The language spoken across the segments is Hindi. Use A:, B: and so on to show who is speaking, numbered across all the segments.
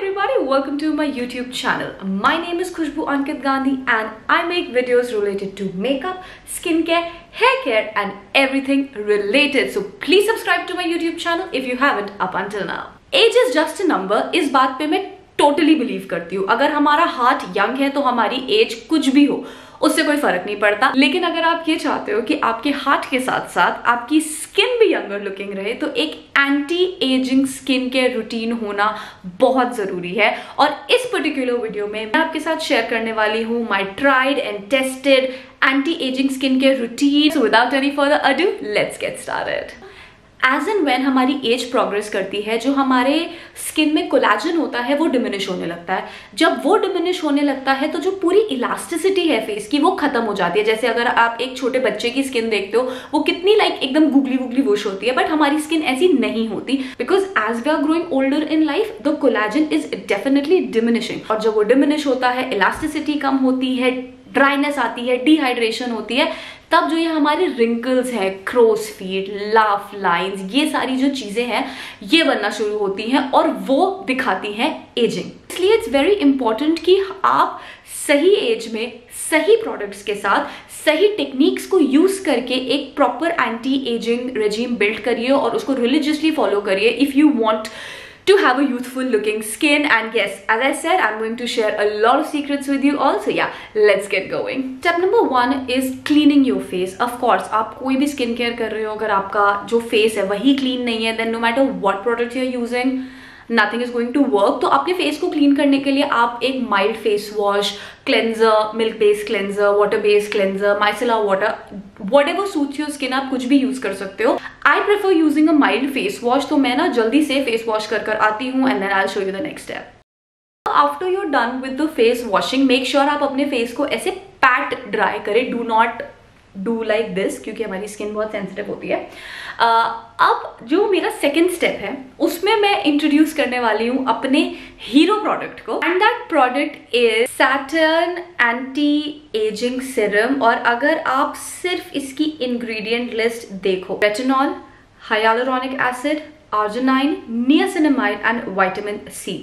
A: everybody, welcome to my YouTube channel. My name is Khushbu Ankit Gandhi and I make videos related to makeup, skincare, hair care and everything related. So please subscribe to my YouTube channel if you haven't up until now. Age is just a number. इस बात पे मैं totally believe करती हूँ. अगर हमारा हार्ट यंग है तो हमारी एज कुछ भी हो उससे कोई फर्क नहीं पड़ता. लेकिन अगर आप ये चाहते हो कि आपके हार्ट के साथ साथ आपकी स्किन भी यंगर लुकिंग रहे तो एक anti ageing skin care routine होना बहुत जरूरी है. और इस पर्टिकुलर वीडियो में मैं आपके साथ शेयर करने वाली हूँ my tried and tested anti ageing skin care routine. So without any further ado let's get started. Age and when हमारी एज प्रोग्रेस करती है जो हमारे स्किन में कोलेजन होता है वो डिमिनिश होने लगता है. जब वो डिमिनिश होने लगता है तो जो पूरी इलास्टिसिटी है फेस की वो खत्म हो जाती है. जैसे अगर आप एक छोटे बच्चे की स्किन देखते हो वो कितनी एकदम गुगली गुगली वुश होती है, बट हमारी स्किन ऐसी नहीं होती because as we are growing older in life the collagen is definitely diminishing. और जब वो डिमिनिश होता है इलास्टिसिटी कम होती है, ड्राइनेस आती है, डिहाइड्रेशन होती है, तब जो ये हमारे रिंकल्स है, क्रोस फीट, लाफ लाइंस, ये सारी जो चीजें हैं ये बनना शुरू होती हैं और वो दिखाती हैं एजिंग. इसलिए इट्स वेरी इंपॉर्टेंट कि आप सही एज में सही प्रोडक्ट्स के साथ सही टेक्निक्स को यूज करके एक proper anti ageing regime build करिए और उसको रिलीजियसली फॉलो करिए if you want to have a youthful looking skin. And yes, as I said, I'm going to share a lot of secrets with you all. So yeah, let's get going. Step number 1 is cleaning your face. Of course, आप कोई भी स्किन केयर कर रहे हो अगर आपका जो फेस है वही क्लीन नहीं है then no matter what product you're using, nothing is going to work. तो अपने फेस को क्लीन करने के लिए आप एक mild face wash, cleanser, milk based cleanser, water based cleanser, micellar water, whatever suits your skin, आप कुछ भी यूज कर सकते हो. I prefer using a mild face wash. तो मैं ना जल्दी से फेस वॉश कर आती हूँ and then I'll show you the next step. After you're done with the face washing, make sure आप अपने फेस को ऐसे पैट ड्राई करें. Do not do like this क्योंकि हमारी स्किन बहुत सेंसिटिव होती है. अब जो मेरा सेकेंड स्टेप है उसमें मैं इंट्रोड्यूस करने वाली हूँ अपने हीरो प्रोडक्ट को and that product is Saturn anti ageing serum. और अगर आप सिर्फ इसकी इंग्रेडिएंट लिस्ट देखो, retinol, hyaluronic acid, arginine, niacinamide and vitamin C.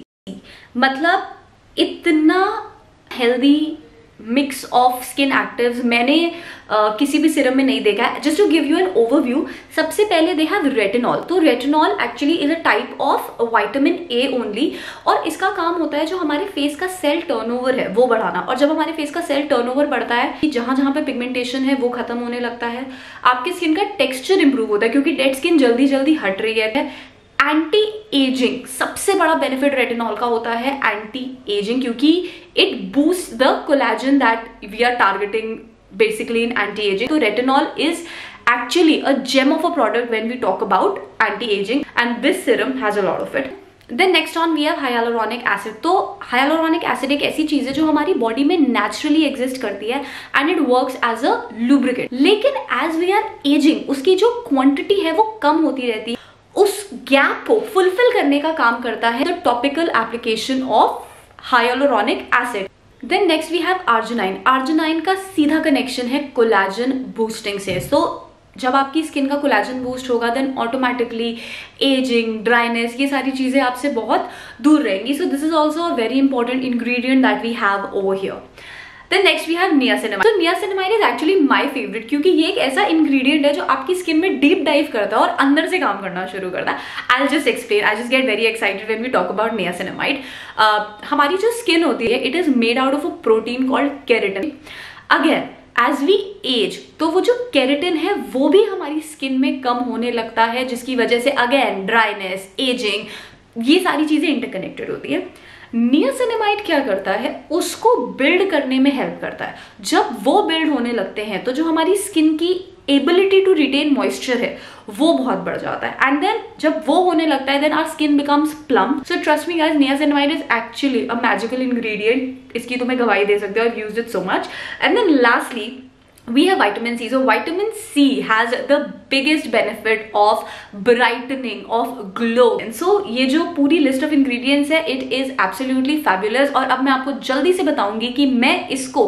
A: मतलब इतना healthy mix of skin actives मैंने किसी भी सीरम में नहीं देखा है. Just to give you an overview, सबसे पहले दे हैव रेटिनॉल. तो retinol actually is a type of vitamin A only और इसका काम होता है जो हमारे फेस का सेल टर्नओवर है वो बढ़ाना. और जब हमारे फेस का सेल टर्नओवर बढ़ता है, जहां जहां पे पिगमेंटेशन है वो खत्म होने लगता है, आपकी स्किन का टेक्सचर इंप्रूव होता है क्योंकि डेड स्किन जल्दी जल्दी हट रही है. एंटी एजिंग, सबसे बड़ा बेनिफिट रेटिनॉल का होता है एंटी एजिंग क्योंकि it boost the collagen that we are targeting basically in anti ageing. तो retinol is actually a gem of a product when we talk about anti-aging and this serum has a lot of it. Then next on we have hyaluronic acid. तो hyaluronic acid एक ऐसी चीज है जो हमारी बॉडी में naturally exist करती है and it works as a lubricant. लेकिन as we are aging उसकी जो quantity है वो कम होती रहती है. उस गैप को फुलफिल करने का काम करता है the topical application of hyaluronic acid. Then next we have arginine. Arginine का सीधा कनेक्शन है कोलेजन बूस्टिंग से. सो जब आपकी स्किन का कोलेजन बूस्ट होगा देन ऑटोमेटिकली एजिंग, ड्राइनेस, ये सारी चीजें आपसे बहुत दूर रहेंगी. So this is also a very important ingredient that we have over here. Then next we have niacinamide. So niacinamide is actually my favorite क्योंकि ये एक ऐसा ingredient है जो आपकी स्किन में डीप डाइव करता है और अंदर से काम करना शुरू करता है. I'll just explain. I just get very excited when we talk about niacinamide. हमारी जो स्किन होती है it is made out of a protein called keratin. Again, as we age तो वो जो केराटिन है वो भी हमारी स्किन में कम होने लगता है जिसकी वजह से अगेन ड्राइनेस, एजिंग, ये सारी चीजें इंटरकनेक्टेड होती है. नियासिनामाइड क्या करता है, उसको बिल्ड करने में हेल्प करता है. जब वो बिल्ड होने लगते हैं तो जो हमारी स्किन की एबिलिटी टू रिटेन मॉइस्चर है वो बहुत बढ़ जाता है. एंड देन जब वो होने लगता है then our skin becomes plump. So trust me guys, niacinamide is actually a magical ingredient. इसकी तो मैं गवाही दे सकती हूँ. I used it so much. And then lastly we have vitamin C. So vitamin C has the biggest benefit of brightening, of glow. And so ये जो पूरी list of ingredients है it is absolutely fabulous. और अब मैं आपको जल्दी से बताऊंगी कि मैं इसको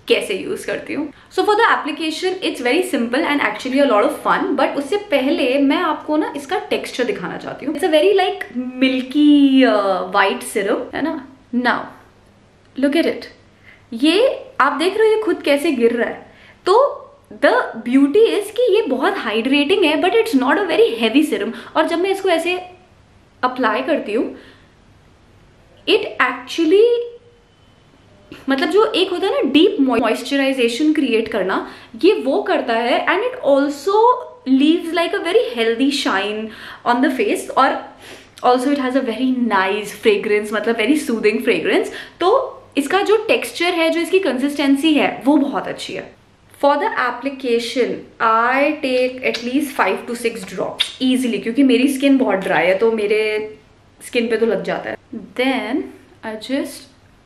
A: कैसे यूज करती हूँ। So for the application it's very simple and actually a lot of fun, but उससे पहले मैं आपको ना इसका टेक्सचर दिखाना चाहती हूँ। It's a very like milky white serum, है ना। नाउ लुक एट इट, ये आप देख रहे हो ये खुद कैसे गिर रहा है। तो द ब्यूटी इज कि ये बहुत हाइड्रेटिंग है, but it's not a very heavy serum. और जब मैं इसको ऐसे अप्लाई करती हूँ, इट एक्चुअली मतलब जो एक होता है ना डीप मॉइस्चराइजेशन क्रिएट करना, ये वो करता है। And it also leaves like a very healthy shine on the face, और also it has a very nice fragrance, मतलब वेरी सूदिंग फ्रेग्रेंस। तो इसका जो टेक्सचर है, जो इसकी कंसिस्टेंसी है, वो बहुत अच्छी है। For the application I take at least 5 to 6 drops easily, क्योंकि मेरी स्किन बहुत ड्राई है तो मेरे स्किन पे तो लग जाता है। देन आई जस्ट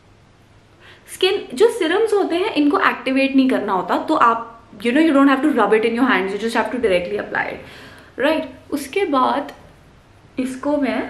A: स्किन, जो सिरम्स होते हैं इनको एक्टिवेट नहीं करना होता, तो आप you don't have to rub it in your hands, you just have to directly apply it, right. उसके बाद इसको मैं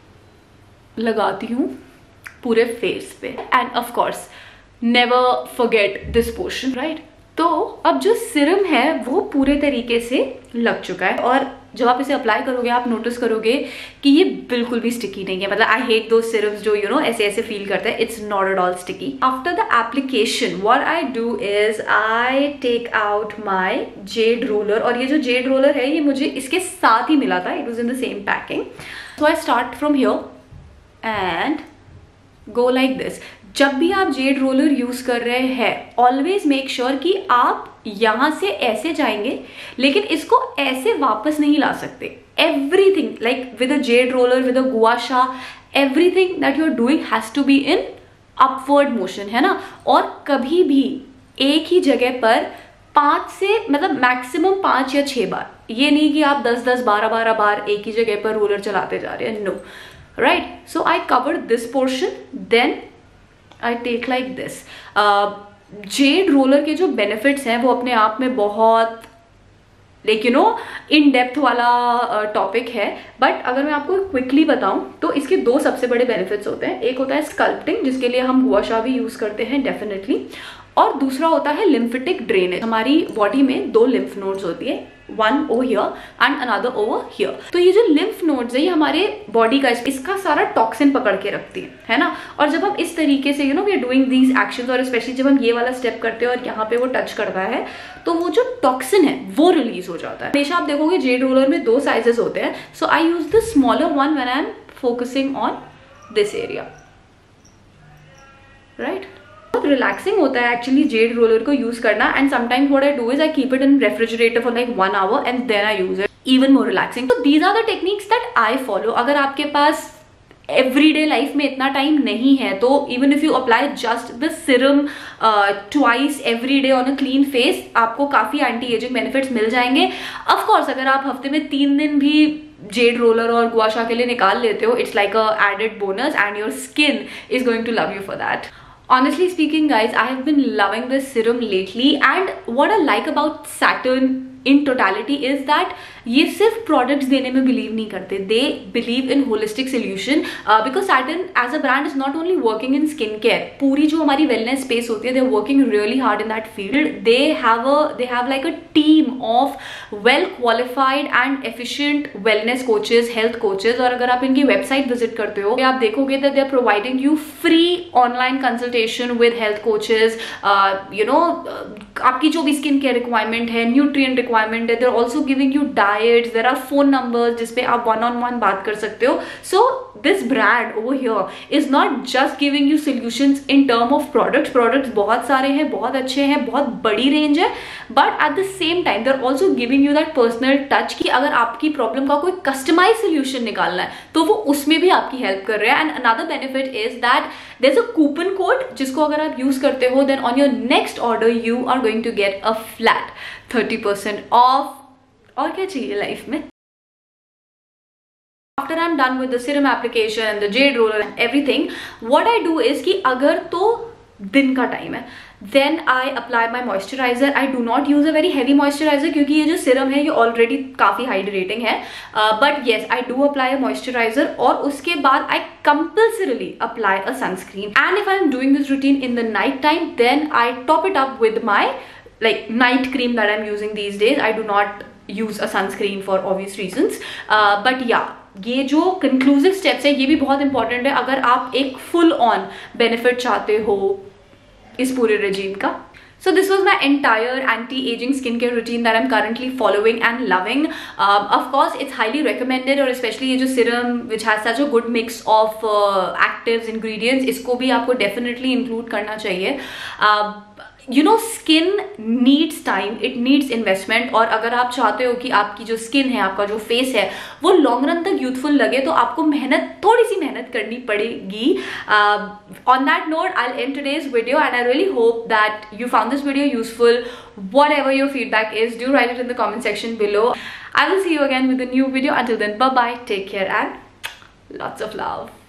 A: लगाती हूँ पूरे फेस पे, and of course never forget this portion, right. तो अब जो सिरम है वो पूरे तरीके से लग चुका है, और जब आप इसे अप्लाई करोगे आप नोटिस करोगे कि ये बिल्कुल भी स्टिकी नहीं है। मतलब आई हेट दो सिरम्स जो ऐसे ऐसे फील करते हैं। It's not at all sticky. After the application what I do is I take out my jade roller, और ये जो जेड रोलर है ये मुझे इसके साथ ही मिला था, it was in the same packing. So I start from here and go like this. जब भी आप जेड रोलर यूज कर रहे हैं, ऑलवेज मेक श्योर कि आप यहां से ऐसे जाएंगे, लेकिन इसको ऐसे वापस नहीं ला सकते। Everything like with a jade roller, with a gua sha, everything that you are doing has to be in upward motion, है ना। और कभी भी एक ही जगह पर 5 से मतलब मैक्सिमम 5 या 6 बार, ये नहीं कि आप 10-10, 12-12 बार एक ही जगह पर रोलर चलाते जा रहे हैं, no, right. So I covered this portion, then I take like this. Jade roller के जो बेनिफिट्स हैं वो अपने आप में बहुत लाइक इन डेप्थ वाला टॉपिक है, बट अगर मैं आपको क्विकली बताऊं तो इसके 2 सबसे बड़े बेनिफिट्स होते हैं। एक होता है स्कल्पटिंग, जिसके लिए हम गुआ शा भी यूज करते हैं डेफिनेटली, और दूसरा होता है लिम्फेटिक ड्रेनेज। हमारी बॉडी में 2 लिम्फ नोड्स होती है, one over here and another over here. तो ये जो लिम्फ नोड्स है ये हमारे बॉडी का इसका सारा टॉक्सिन पकड़ के रखती है ना। और जब हम इस तरीके से we are doing these actions, और स्पेशली जब हम ये वाला स्टेप करते हैं और यहाँ पे वो टच करता है, तो वो जो टॉक्सिन है वो रिलीज हो जाता है। हमेशा आप देखोगे जेड रोलर में 2 साइजेस होते हैं, so I use the smaller one when I am focusing on this area, right. बहुत रिलैक्सिंग होता है एक्चुअली जेड रोलर को यूज करना, and sometimes what I do is I keep it in refrigerator for like 1 hour and then I use it, even more relaxing. तो these are the techniques that I follow. अगर आपके पास एवरीडे लाइफ में इतना टाइम नहीं है, तो even if you apply just the serum twice every day on a clean face, आपको काफी एंटी एजिंग बेनिफिट्स मिल जाएंगे। ऑफ कोर्स अगर आप हफ्ते में 3 दिन भी जेड रोलर और गुआ शा के लिए निकाल लेते हो, it's like a added bonus and your skin is going to love you for that. Honestly speaking guys, I have been loving this serum lately, and what I like about Saturn in totality is that ये सिर्फ products देने में believe नहीं करते, they believe in holistic solution because Saturn as a brand is not only working in skincare, पूरी जो हमारी wellness space होती है, they are working really hard in that field. They have like a team of well qualified and efficient wellness coaches, health coaches, और अगर आप इनकी website visit करते हो, आप देखोगे that they are providing you free online consultation with health coaches, आपकी जो भी स्किन केयर रिक्वायरमेंट है, न्यूट्रिएंट रिक्वायरमेंट है, they're also giving you diets, there are phone numbers जिसपे आप one-on-one बात कर सकते हो. So this brand over here is not just giving you solutions in term of products बहुत सारे हैं, बहुत अच्छे हैं, बहुत बड़ी रेंज है, but at the same time they're also giving you that personal touch कि अगर आपकी प्रॉब्लम का कोई कस्टमाइज सोल्यूशन निकालना है तो वो उसमें भी आपकी हेल्प कर रहे हैं. And another benefit is that there's a coupon code जिसको अगर आप यूज करते हो, then on your next order you are going to get a flat 30% off. और क्या चाहिए लाइफ में. After I'm done with the serum application, the jade roller and everything, what I do is कि अगर तो दिन का टाइम है, then I apply my moisturiser. I do not use a very heavy moisturiser क्योंकि ये जो सिरम है ये ऑलरेडी काफ़ी हाइड्रेटिंग है. But yes, I do apply a moisturiser और उसके बाद I compulsorily apply a sunscreen. And if I am doing this routine in the night time, then I top it up with my like night cream that I'm using these days. I do not use a sunscreen for obvious reasons. But yeah, ये जो conclusive steps है ये भी बहुत important है अगर आप एक full on benefit चाहते हो इस पूरे regime का. So this was my entire anti-aging skincare routine that I'm currently following and loving. Of course, it's highly recommended, और especially ये जो serum which has such a good mix of actives ingredients, इसको भी आपको definitely include करना चाहिए. You know, skin needs time, it needs investment. और अगर आप चाहते हो कि आपकी जो स्किन है, आपका जो फेस है वो लॉन्ग रन तक यूथफुल लगे तो आपको थोड़ी सी मेहनत करनी पड़ेगी. On that note, I'll end today's video and I really hope that you found this video useful. Whatever your feedback is, do write it in the comment section below. I will see you again with a new video. Until then, bye bye, take care and lots of love.